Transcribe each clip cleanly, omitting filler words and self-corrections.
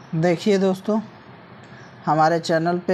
देखिए दोस्तों, हमारे चैनल पे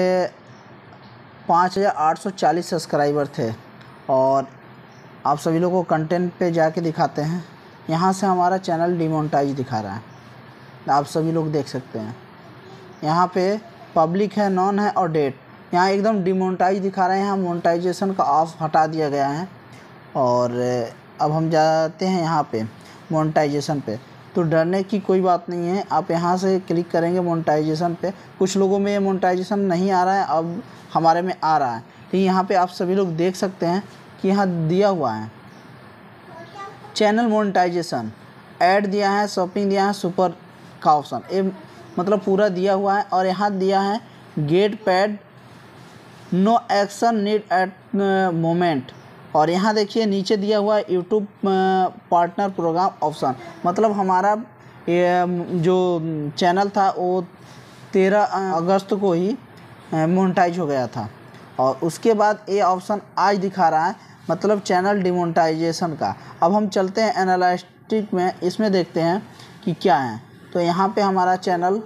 5840 सब्सक्राइबर थे और आप सभी लोगों को कंटेंट पे जाके दिखाते हैं। यहाँ से हमारा चैनल डिमोनेटाइज दिखा रहा है, आप सभी लोग देख सकते हैं। यहाँ पे पब्लिक है, नॉन है और डेट। यहाँ एकदम डिमोनेटाइज दिखा रहे हैं। यहाँ मोनेटाइजेशन का ऑफ हटा दिया गया है। और अब हम जाते हैं यहाँ पे मोनेटाइजेशन पे। तो डरने की कोई बात नहीं है, आप यहाँ से क्लिक करेंगे मोनेटाइजेशन पे। कुछ लोगों में ये मोनेटाइजेशन नहीं आ रहा है, अब हमारे में आ रहा है। तो यहाँ पे आप सभी लोग देख सकते हैं कि यहाँ दिया हुआ है चैनल मोनेटाइजेशन, ऐड दिया है, शॉपिंग दिया है, सुपर का ऑप्शन, ये मतलब पूरा दिया हुआ है। और यहाँ दिया है get paid, no action need at moment. और यहाँ देखिए नीचे दिया हुआ है यूट्यूब पार्टनर प्रोग्राम ऑप्शन। मतलब हमारा ये जो चैनल था वो 13 अगस्त को ही मोनेटाइज हो गया था और उसके बाद ये ऑप्शन आज दिखा रहा है, मतलब चैनल डिमोनेटाइजेशन का। अब हम चलते हैं एनालिटिक्स में, इसमें देखते हैं कि क्या है। तो यहाँ पे हमारा चैनल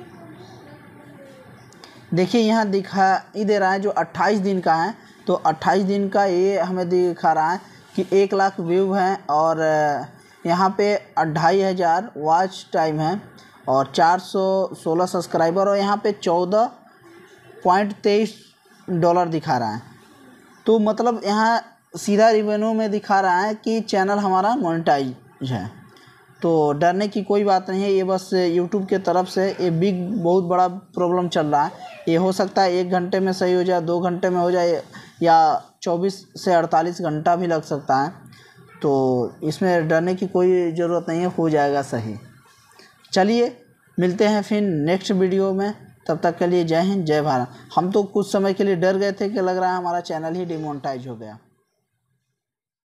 देखिए यहाँ दिखा ही दे रहा है जो 28 दिन का है। तो 28 दिन का ये हमें दिखा रहा है कि 1 लाख व्यू हैं और यहाँ पे 2500 वॉच टाइम है और 416 सब्सक्राइबर और यहाँ पे $14.23 दिखा रहा है। तो मतलब यहाँ सीधा रिवेन्यू में दिखा रहा है कि चैनल हमारा मोनेटाइज है। तो डरने की कोई बात नहीं है, ये बस यूट्यूब के तरफ से ये बहुत बड़ा प्रॉब्लम चल रहा है। ये हो सकता है 1 घंटे में सही हो जाए, 2 घंटे में हो जाए या 24 से 48 घंटा भी लग सकता है। तो इसमें डरने की कोई ज़रूरत नहीं है, हो जाएगा सही। चलिए मिलते हैं फिर नेक्स्ट वीडियो में, तब तक के लिए जय हिंद जय भारत। हम तो कुछ समय के लिए डर गए थे कि लग रहा है हमारा चैनल ही डिमोनेटाइज हो गया।